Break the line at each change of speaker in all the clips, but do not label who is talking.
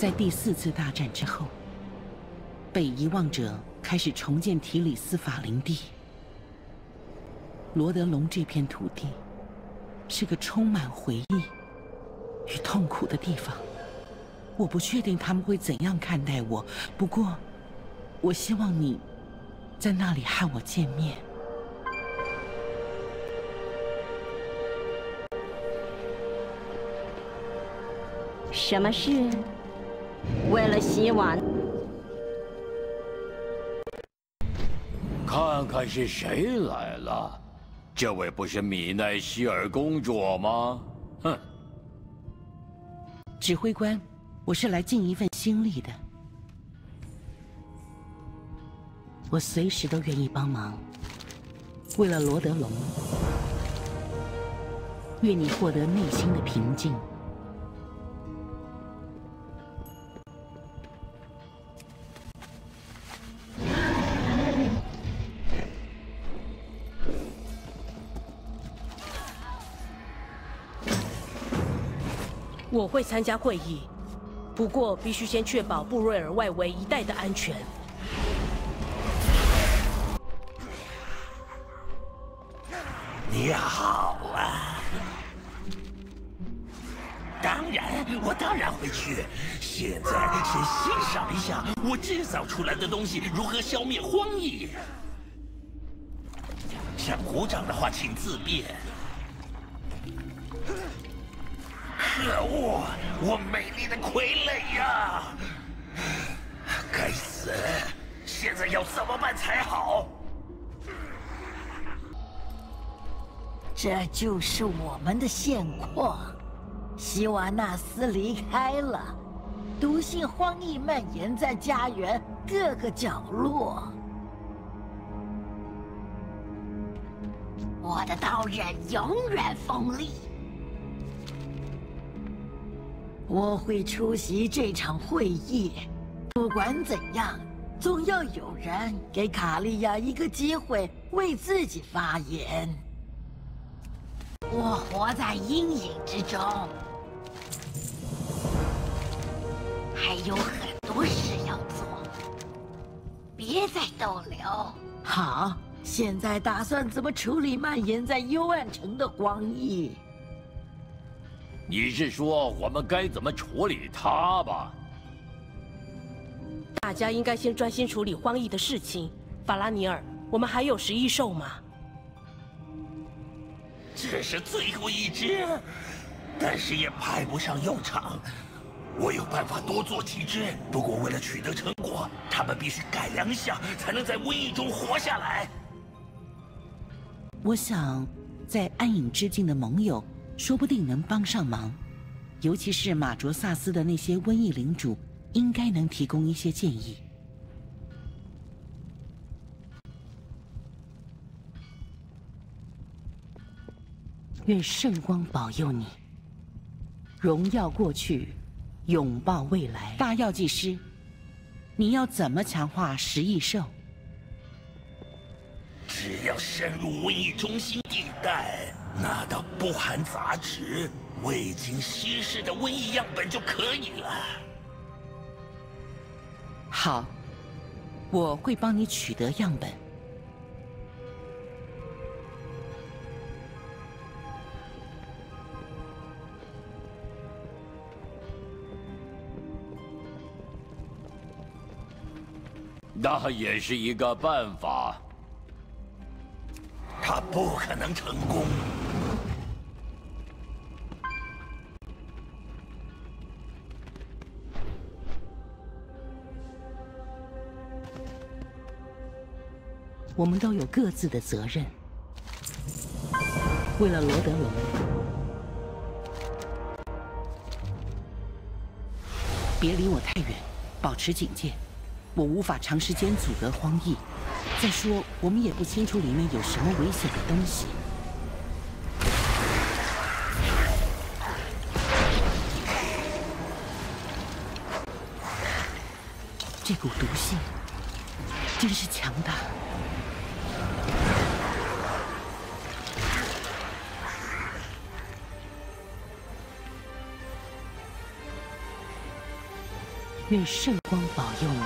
在第4次大战之后，被遗忘者开始重建提里斯法林地。罗德隆这片土地是个充满回忆与痛苦的地方。我不确定他们会怎样看待我，不过，我希望你在那里和我见面。
什么事？为了希望。
看看是谁来了，这位不是米奈希尔公主吗？哼！
指挥官，我是来尽一份心力的，我随时都愿意帮忙。为了罗德隆，愿你获得内心的平静。
我会参加会议，不过必须先确保布瑞尔外围一带的安全。
你好啊！我当然会去。现在先欣赏一下我制造出来的东西如何消灭荒野。想鼓掌的话，请自便。可恶！我美丽的傀儡呀！该死！现在要怎么办才好？
这就是我们的现况。希瓦纳斯离开了，毒性荒疫蔓延在家园各个角落。我的刀刃永远锋利。我会出席这场会议，不管怎样，总要有人给卡利亚一个机会为自己发言。我活在阴影之中，还有很多事要做，别再逗留。好，现在打算怎么处理蔓延在幽暗城的荒疫？
你是说我们该怎么处理它吧？
大家应该先专心处理荒疫的事情。法拉尼尔，我们还有食蚁兽吗？
这是最后一只，但是也派不上用场。我有办法多做几只，不过为了取得成果，他们必须改良下，才能在瘟疫中活下来。
我想，在暗影之境的盟友说不定能帮上忙，尤其是马卓萨斯的那些瘟疫领主，应该能提供一些建议。愿圣光保佑你，荣耀过去，拥抱未来。大药剂师，你要怎么强化食蚁兽？
只要深入瘟疫中心地带，拿到不含杂质、未经稀释的瘟疫样本就可以了。
好，我会帮你取得样本。
那也是一个办法。
他不可能成功。
我们都有各自的责任。为了罗德隆，别离我太远，保持警戒。我无法长时间阻隔荒疫。再说，我们也不清楚里面有什么危险的东西。这股毒性真是强大。 愿圣光保佑你。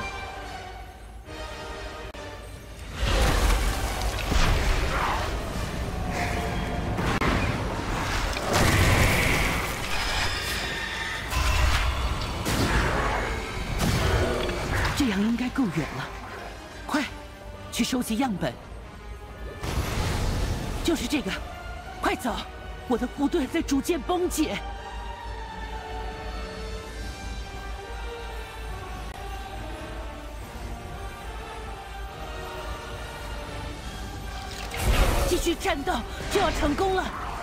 这样应该够远了，快，去收集样本。就是这个，快走！我的部队在逐渐崩解。继续战斗，就要成功了。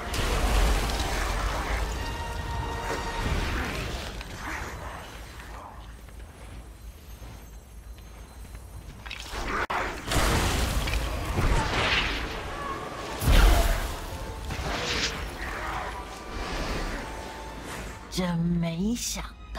真没想到，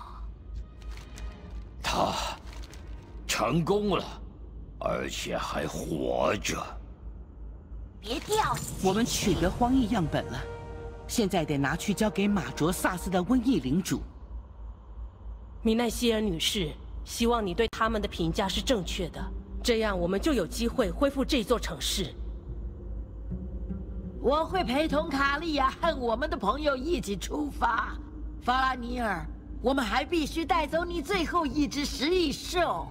他成功了，而且还活着。
别掉！
我们取得荒异样本了，现在得拿去交给马卓萨斯的瘟疫领主。
米奈希尔女士，希望你对他们的评价是正确的，这样我们就有机会恢复这座城市。
我会陪同卡利亚和我们的朋友一起出发。法拉尼尔，我们还必须带走你最后一只食蚁兽。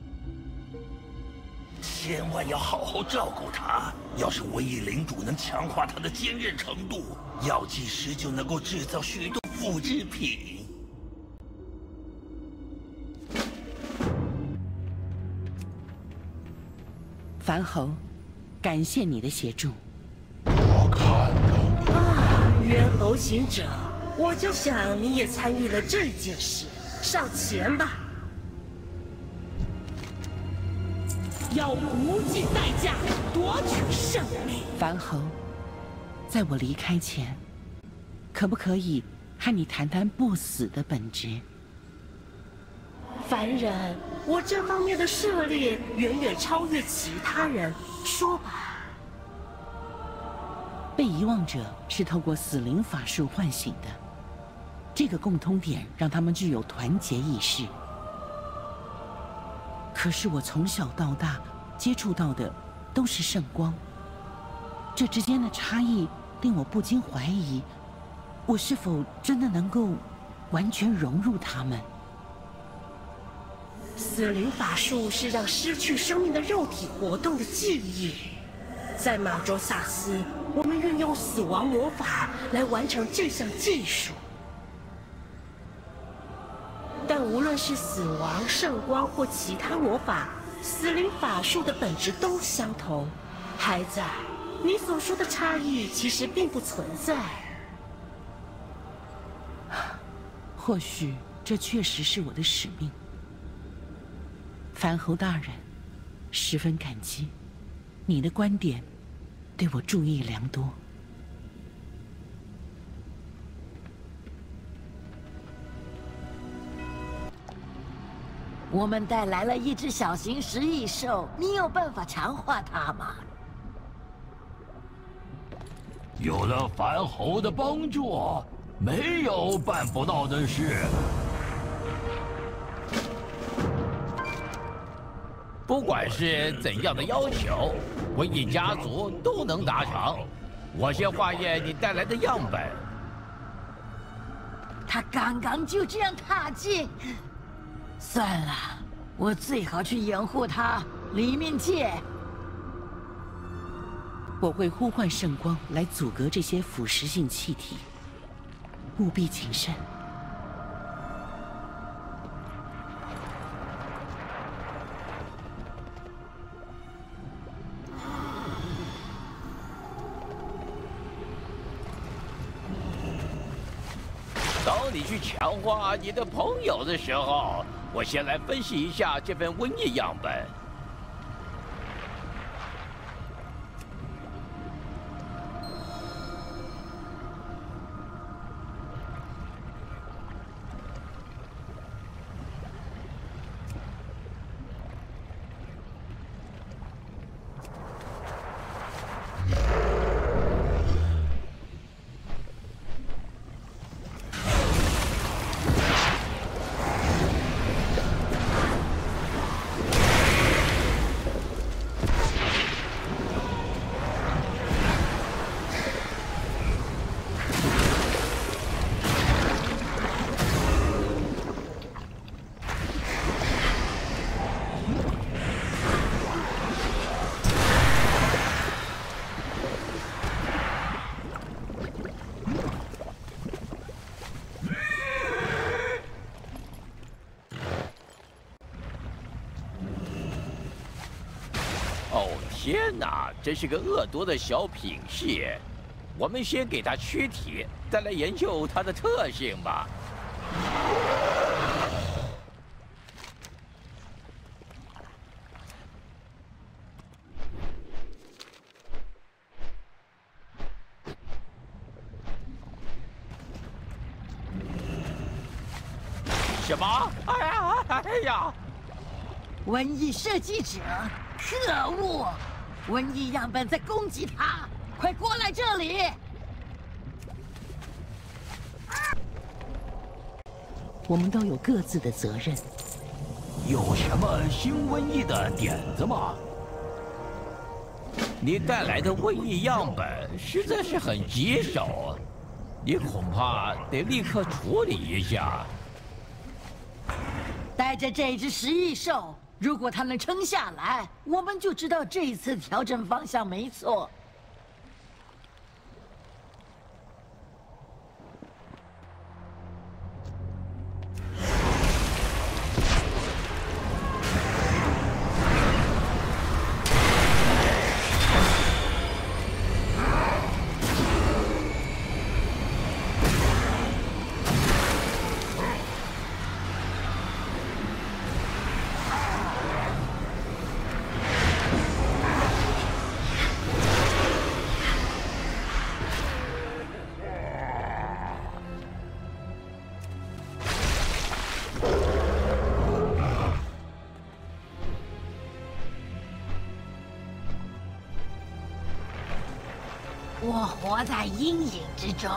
千万要好好照顾他。要是瘟疫领主能强化他的坚韧程度，药剂师就能够制造许多复制品。
梵侯，感谢你的协助。
冤侯行者，我就想你也参与了这件事，上前吧。要不计代价夺取胜利。
梵侯，在我离开前，可不可以和你谈谈不死的本质？
凡人，我这方面的涉猎远远超越其他人。说吧。
被遗忘者是透过死灵法术唤醒的，这个共通点让他们具有团结意识。可是我从小到大接触到的都是圣光，这之间的差异令我不禁怀疑，我是否真的能够完全融入他们？
死灵法术是让失去生命的肉体活动的记忆。在马卓萨斯，我们运用死亡魔法来完成这项技术。但无论是死亡、圣光或其他魔法，死灵法术的本质都相同。孩子，你所说的差异其实并不存在。
或许这确实是我的使命。梵侯大人，十分感激，你的观点对我助益良多。
我们带来了一只小型食蚁兽，你有办法强化它吗？
有了梵侯的帮助，没有办不到的事。不管是怎样的要求，瘟疫家族都能达成。我先化验你带来的样本。
他刚刚就这样踏进。算了，我最好去掩护他。里面见。
我会呼唤圣光来阻隔这些腐蚀性气体，务必谨慎。
当你去强化你的朋友的时候，我先来分析一下这份瘟疫样本。 天哪，真是个恶毒的小品系！我们先给它躯体，再来研究它的特性吧。什么？哎呀！
瘟疫设计者，可恶！瘟疫样本在攻击他，快过来这里！
我们都有各自的责任。
有什么新瘟疫的点子吗？你带来的瘟疫样本实在是很棘手，你恐怕得立刻处理一下。
带着这只食蚁兽，如果它能撑下来，我们就知道这一次调整方向没错。我活在阴影之中。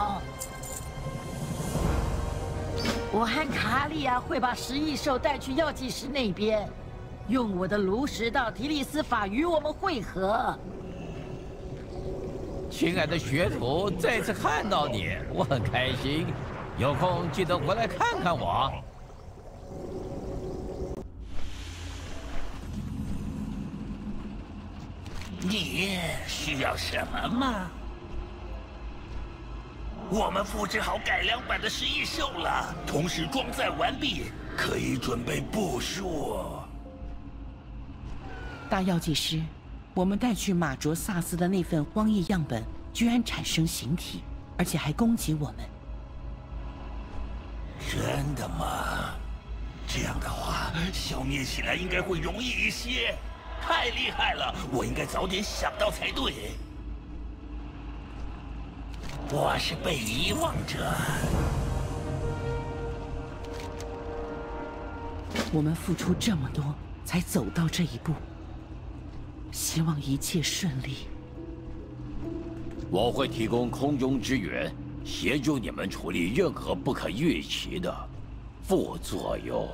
我和卡利亚会把食蚁兽带去药剂师那边，用我的炉石到提利斯法与我们会合。
亲爱的学徒，再次看到你，我很开心。有空记得回来看看我。
你需要什么吗？我们复制好改良版的食蚁兽了，同时装载完毕，可以准备部署。
大药剂师，我们带去马卓萨斯的那份荒异样本居然产生形体，而且还攻击我们。
真的吗？这样的话，消灭起来应该会容易一些。太厉害了，我应该早点想到才对。我是被遗忘者。
我们付出这么多，才走到这一步。希望一切顺利。
我会提供空中支援，协助你们处理任何不可预期的副作用。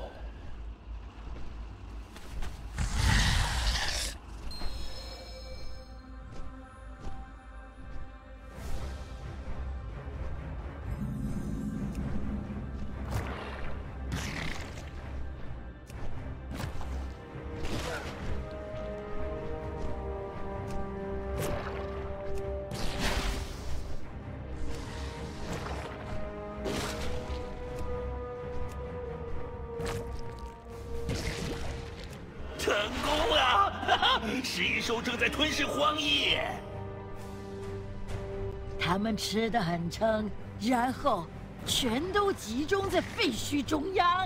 成功了！哈哈，食蚁兽正在吞噬荒野。
他们吃得很撑，然后全都集中在废墟中央。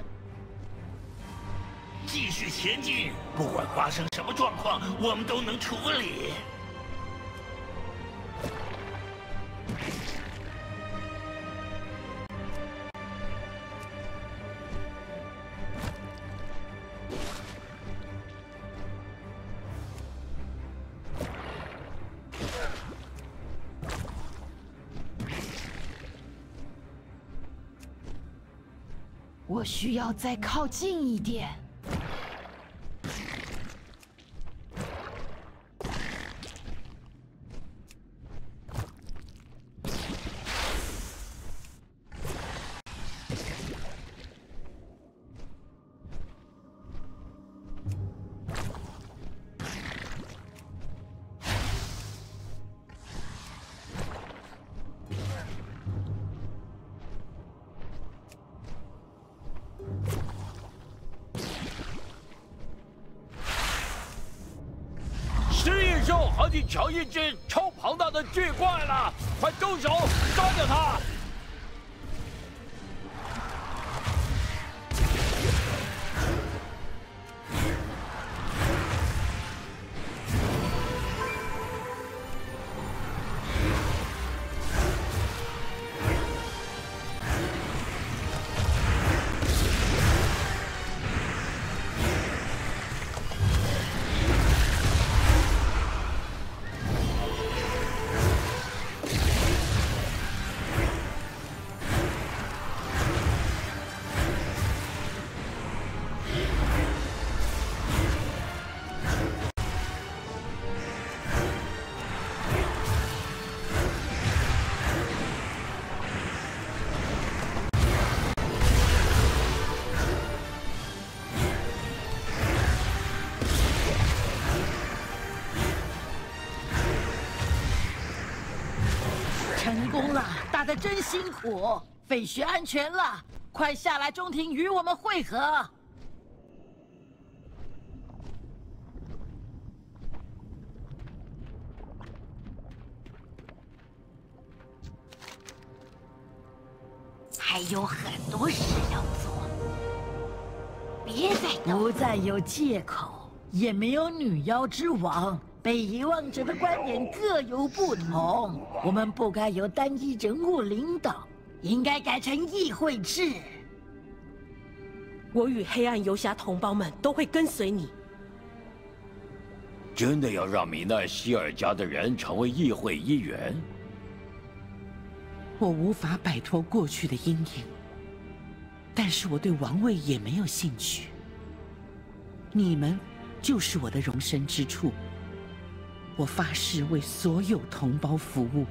继续前进，不管发生什么状况，我们都能处理。
我需要再靠近一点。
兽好几瞧一只超庞大的巨怪了，快动手抓掉它！
成功了，打得真辛苦，废墟安全了，快下来中庭与我们会合。
还有很多事要做，别再等。
不再有借口，也没有女妖之王。被遗忘者的观点各有不同，我们不该由单一人物领导，应该改成议会制。
我与黑暗游侠同胞们都会跟随你。
真的要让米奈希尔家的人成为议会议员？
我无法摆脱过去的阴影，但是我对王位也没有兴趣。你们就是我的容身之处。我发誓为所有同胞服务。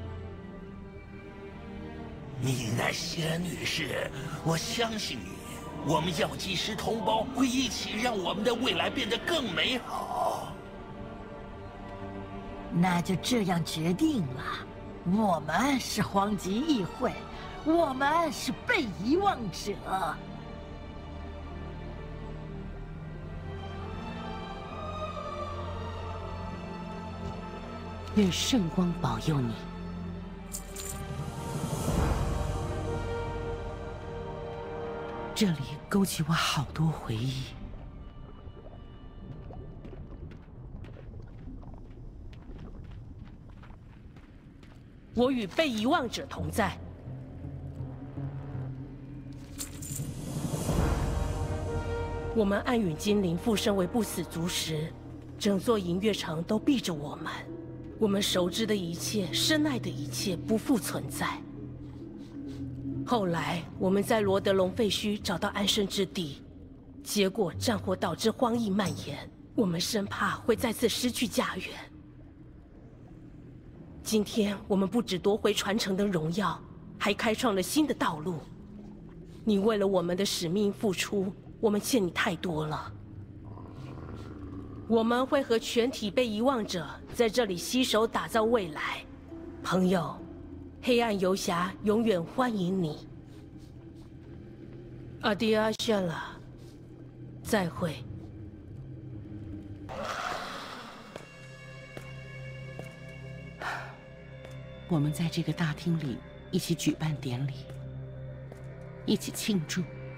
米奈希尔女士，我相信你。我们药剂师同胞会一起让我们的未来变得更美好。
那就这样决定了。我们是荒级议会，我们是被遗忘者。
愿圣光保佑你。这里勾起我好多回忆。
我与被遗忘者同在。我们暗陨精灵附身为不死族时，整座银月城都避着我们。我们熟知的一切、深爱的一切不复存在。后来，我们在罗德隆废墟找到安身之地，结果战火导致荒疫蔓延，我们生怕会再次失去家园。今天，我们不只夺回传承的荣耀，还开创了新的道路。你为了我们的使命付出，我们欠你太多了。我们会和全体被遗忘者在这里携手打造未来，朋友，黑暗游侠永远欢迎你。阿迪阿炫了，再会。
我们在这个大厅里一起举办典礼，一起庆祝，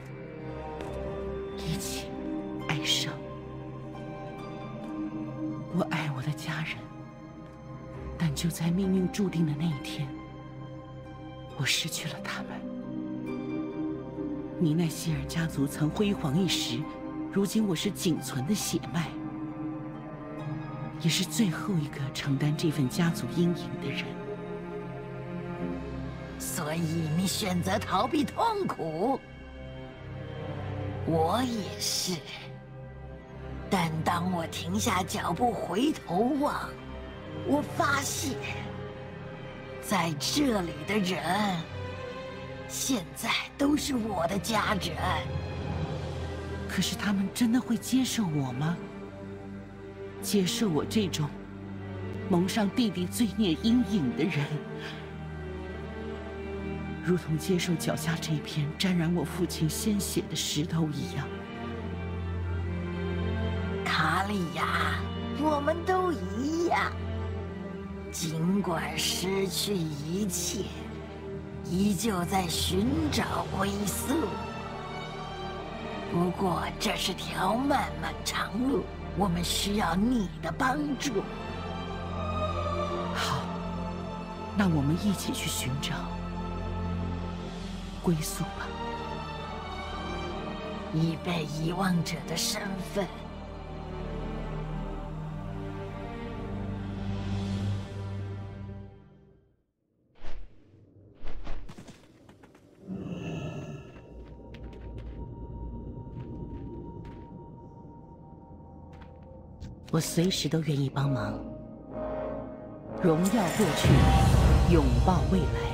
一起哀伤。我爱我的家人，但就在命运注定的那一天，我失去了他们。米奈希尔家族曾辉煌一时，如今我是仅存的血脉，也是最后一个承担这份家族阴影的人。
所以你选择逃避痛苦，我也是。但当我停下脚步回头望，我发现，在这里的人，现在都是我的家人。
可是他们真的会接受我吗？接受我这种蒙上弟弟罪孽阴影的人，如同接受脚下这片沾染我父亲鲜血的石头一样。
卡利亚，我们都一样。 尽管失去一切，依旧在寻找归宿。不过这是条漫漫长路，我们需要你的帮助。
好，那我们一起去寻找归宿吧。
以被遗忘者的身份，
我随时都愿意帮忙。荣耀过去，拥抱未来。